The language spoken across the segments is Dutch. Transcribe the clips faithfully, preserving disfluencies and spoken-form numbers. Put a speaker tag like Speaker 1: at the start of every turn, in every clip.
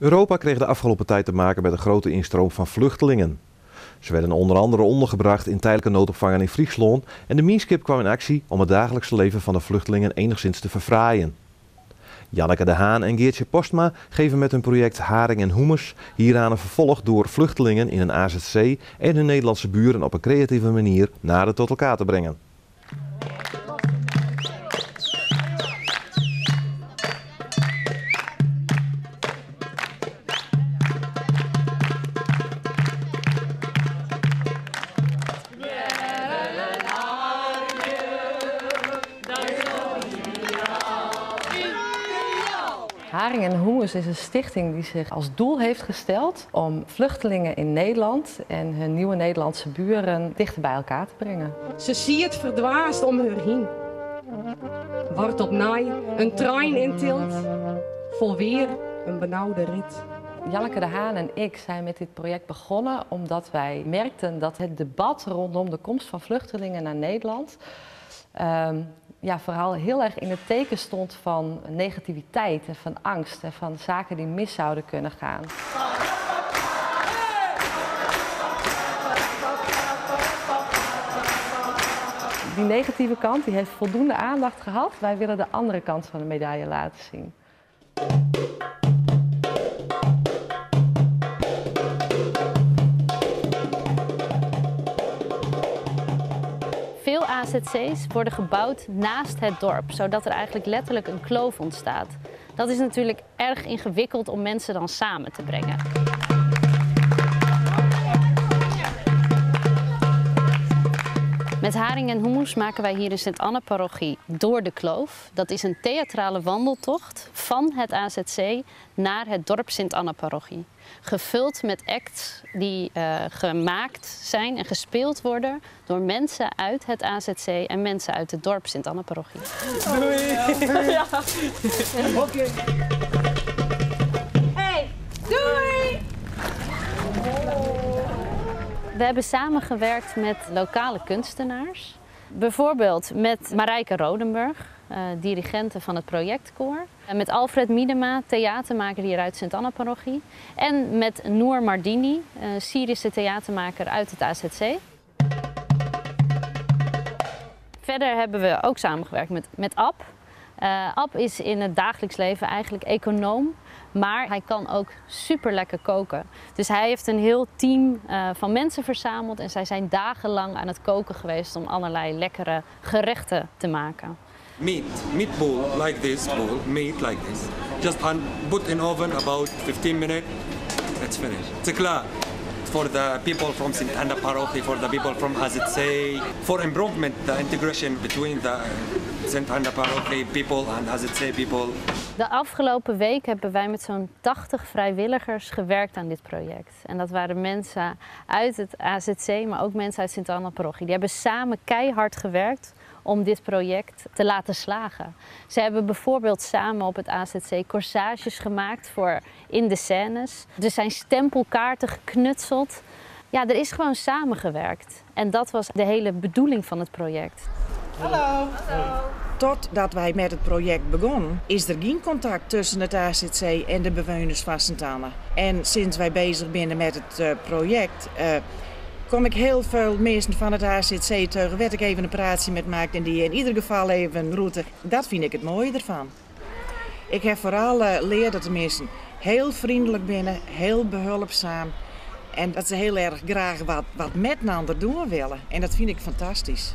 Speaker 1: Europa kreeg de afgelopen tijd te maken met een grote instroom van vluchtelingen. Ze werden onder andere ondergebracht in tijdelijke noodopvangen in Friesland en de Minskip kwam in actie om het dagelijkse leven van de vluchtelingen enigszins te verfraaien. Janneke de Haan en Geertje Postma geven met hun project Haring en Hummus hieraan een vervolg door vluchtelingen in een A Z C en hun Nederlandse buren op een creatieve manier nader tot elkaar te brengen.
Speaker 2: Haring en Hummus is een stichting die zich als doel heeft gesteld om vluchtelingen in Nederland en hun nieuwe Nederlandse buren dichter bij elkaar te brengen.
Speaker 3: Ze ziet verdwaasd om haar heen. Wordt op naai een trein intilt, vol weer een benauwde rit.
Speaker 2: Janneke de Haan en ik zijn met dit project begonnen omdat wij merkten dat het debat rondom de komst van vluchtelingen naar Nederland um, ja, vooral heel erg in het teken stond van negativiteit en van angst en van zaken die mis zouden kunnen gaan. Die negatieve kant die heeft voldoende aandacht gehad. Wij willen de andere kant van de medaille laten zien.
Speaker 4: Veel A Z C's worden gebouwd naast het dorp, zodat er eigenlijk letterlijk een kloof ontstaat. Dat is natuurlijk erg ingewikkeld om mensen dan samen te brengen. Met Haring en Hummus maken wij hier in Sint-Anne-parochie Door de Kloof. Dat is een theatrale wandeltocht van het A Z C naar het dorp Sint-Anne-parochie. Gevuld met acts die uh, gemaakt zijn en gespeeld worden door mensen uit het A Z C en mensen uit het dorp Sint-Anne-parochie.
Speaker 3: Doei! Ja. Oké. Hey, doei!
Speaker 4: We hebben samengewerkt met lokale kunstenaars. Bijvoorbeeld met Marijke Rodenburg, uh, dirigente van het projectkoor. En met Alfred Miedema, theatermaker hier uit Sint-Anne-parochie. En met Noor Mardini, uh, Syrische theatermaker uit het A Z C. Verder hebben we ook samengewerkt met, met Ab. Uh, Ab is in het dagelijks leven eigenlijk econoom. Maar hij kan ook super lekker koken. Dus hij heeft een heel team uh, van mensen verzameld en zij zijn dagenlang aan het koken geweest om allerlei lekkere gerechten te maken.
Speaker 5: Meat, meat bowl like this, bowl, meat like this. Just put in oven about fifteen minutes. It's finished. It's klaar. For the people from Sint-Anne-parochie, for the people from A Z C, for improvement, the integration between the Sint-Anne-parochie people and A Z C people.
Speaker 4: De afgelopen week hebben wij met zo'n tachtig vrijwilligers gewerkt aan dit project. En dat waren mensen uit het A Z C, maar ook mensen uit Sint-Anne-parochie. Die hebben samen keihard gewerkt om dit project te laten slagen. Ze hebben bijvoorbeeld samen op het A Z C corsages gemaakt voor in de scènes. Er zijn stempelkaarten geknutseld. Ja, er is gewoon samengewerkt. En dat was de hele bedoeling van het project.
Speaker 6: Hallo. Hallo. Totdat wij met het project begonnen, is er geen contact tussen het A Z C en de bewoners van Sint-Anne. En sinds wij bezig zijn met het uh, project, uh, kom ik heel veel mensen van het A Z C tegen, werd ik even een praatje met maakt en die in ieder geval even een route. Dat vind ik het mooie ervan. Ik heb vooral uh, geleerd dat de mensen heel vriendelijk binnen, heel behulpzaam en dat ze heel erg graag wat, wat met een ander doen willen. En dat vind ik fantastisch.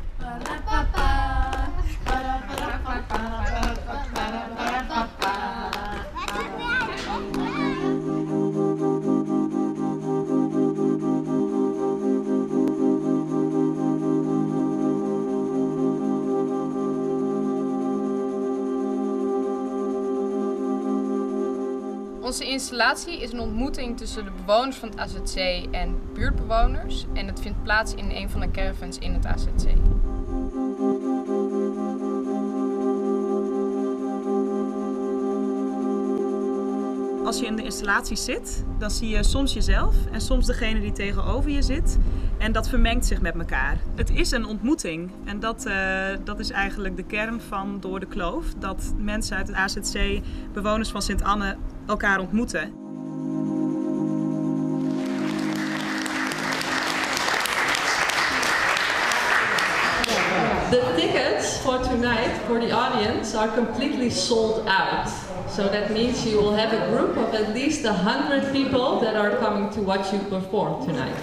Speaker 7: Onze installatie is een ontmoeting tussen de bewoners van het A Z C en buurtbewoners. En het vindt plaats in een van de caravans in het A Z C.
Speaker 8: Als je in de installatie zit, dan zie je soms jezelf en soms degene die tegenover je zit. En dat vermengt zich met elkaar. Het is een ontmoeting en dat, uh, dat is eigenlijk de kern van Door de Kloof. Dat mensen uit het A Z C, bewoners van Sint-Anne, elkaar ontmoeten.
Speaker 9: The tickets for tonight for the audience are completely sold out. So that means you will have a group of at least a hundred people that are coming to watch you perform tonight.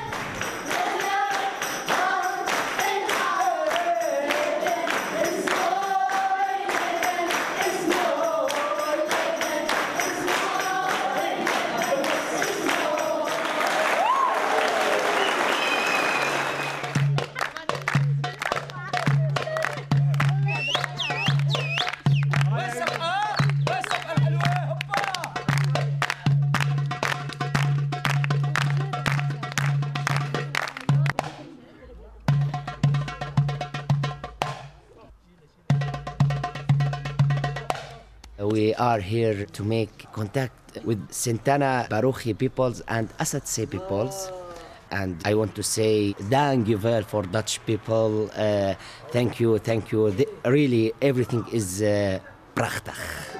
Speaker 10: We are here to make contact with Sintana Parochi peoples and Asatse peoples. And I want to say thank you well for Dutch people. Uh, thank you, thank you. The, really, everything is uh, prachtig.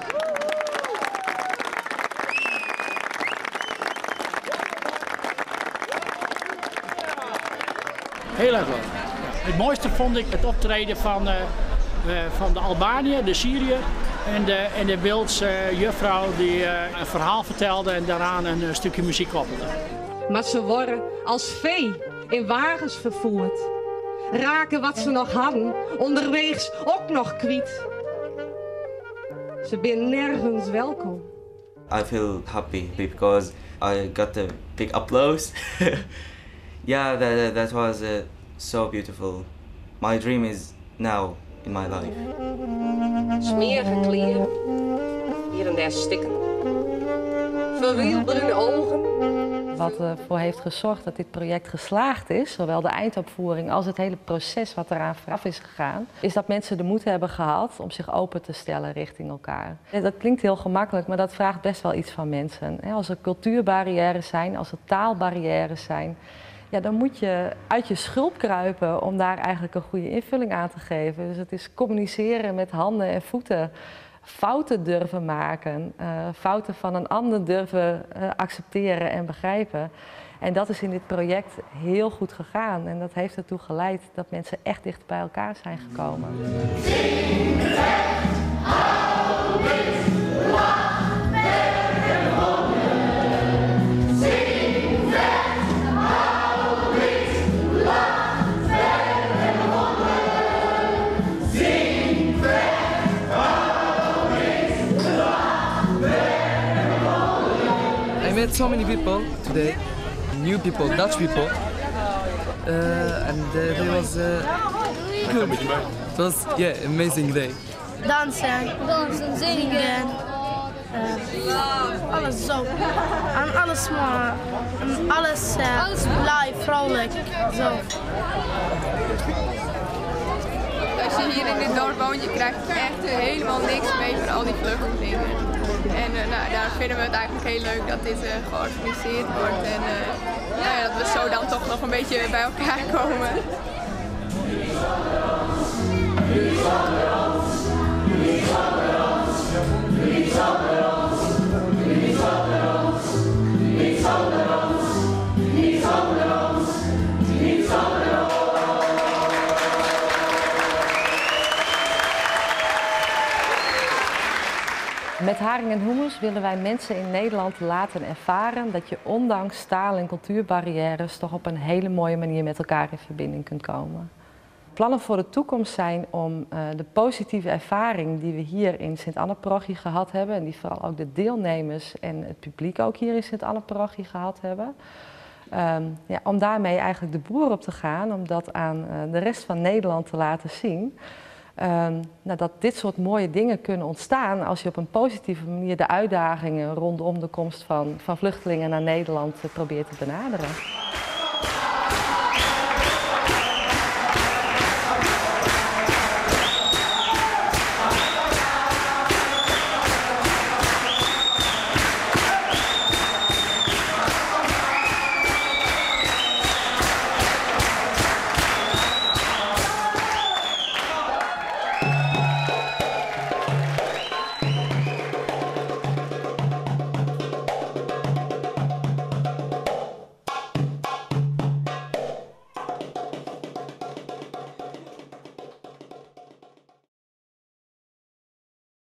Speaker 11: Heel erg leuk. Het mooiste vond ik het optreden van, uh, uh, van de Albanië, de Syrië en de, en de Wildse uh, juffrouw die uh, een verhaal vertelde en daaraan een uh, stukje muziek koppelde.
Speaker 3: Maar ze worden als vee in wagens vervoerd. Raken wat ze nog hadden, onderweegs ook nog kwijt. Ze zijn nergens welkom.
Speaker 12: I feel happy because I got a big applause. Yeah, that, that was uh, so beautiful. My dream is now in my life.
Speaker 3: Smerige kleren, hier en daar stikken, verwielbrune ogen.
Speaker 2: Wat ervoor heeft gezorgd dat dit project geslaagd is, zowel de eindopvoering als het hele proces wat eraan vooraf is gegaan, is dat mensen de moed hebben gehad om zich open te stellen richting elkaar. Dat klinkt heel gemakkelijk, maar dat vraagt best wel iets van mensen. Als er cultuurbarrières zijn, als er taalbarrières zijn, ja, dan moet je uit je schulp kruipen om daar eigenlijk een goede invulling aan te geven. Dus het is communiceren met handen en voeten. Fouten durven maken, uh, fouten van een ander durven uh, accepteren en begrijpen. En dat is in dit project heel goed gegaan. En dat heeft ertoe geleid dat mensen echt dicht bij elkaar zijn gekomen.
Speaker 13: I met so many people today, new people, Dutch people, uh, and uh, it was uh, good. It was, yeah, amazing day.
Speaker 14: Dansen, dansen, zingen, uh, alles zo. En alles maar, en alles uh, live, vrolijk, zo.
Speaker 7: Als je hier in dit dorp woont, je krijgt echt helemaal niks mee van al die vluchtelingen. En uh, nou, daar vinden we het eigenlijk heel leuk dat dit uh, georganiseerd wordt en uh, nou ja, dat we zo dan toch nog een beetje bij elkaar komen.
Speaker 2: Met Haring en Hummus willen wij mensen in Nederland laten ervaren dat je ondanks taal- en cultuurbarrières toch op een hele mooie manier met elkaar in verbinding kunt komen. Plannen voor de toekomst zijn om uh, de positieve ervaring die we hier in Sint-Anna-parochie gehad hebben, en die vooral ook de deelnemers en het publiek ook hier in Sint-Anna-parochie gehad hebben, um, ja, om daarmee eigenlijk de boer op te gaan, om dat aan uh, de rest van Nederland te laten zien. Um, nou, dat dit soort mooie dingen kunnen ontstaan als je op een positieve manier de uitdagingen rondom de komst van, van vluchtelingen naar Nederland uh, probeert te benaderen.